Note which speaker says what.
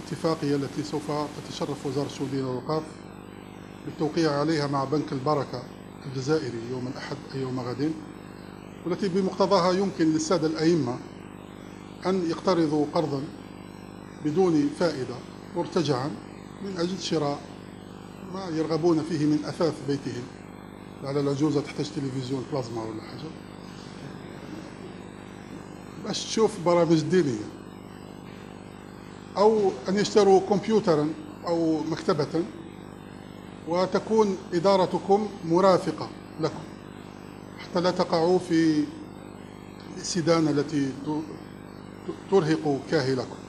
Speaker 1: اتفاقية التي سوف تتشرف وزارة الشؤون الدينية والأوقاف بالتوقيع عليها مع بنك البركة الجزائري يوم الأحد أي يوم غد، والتي بمقتضاها يمكن للسادة الأئمة أن يقترضوا قرضا بدون فائدة مرتجعا من أجل شراء ما يرغبون فيه من أثاث بيتهم. على العجوزة تحتاج تلفزيون بلازما ولا حاجة باش تشوف برامج دينية، أو أن يشتروا كمبيوترا أو مكتبة وتكون إدارتكم مرافقة لكم حتى لا تقعوا في السدانة التي ترهق كاهلكم.